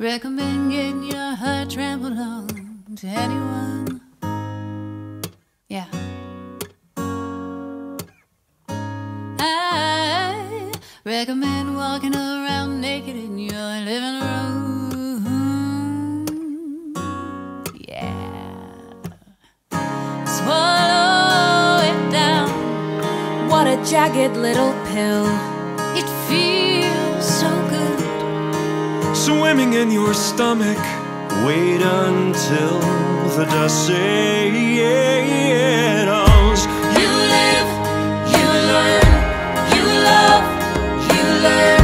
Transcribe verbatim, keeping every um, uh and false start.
recommend getting your heart trampled on to anyone. Yeah. I recommend walking around naked in your living room. Yeah. Swallow it down. What a jagged little pill. It feels so good. Swimming in your stomach. Wait until the dust settles. You live, you learn, you love, you learn.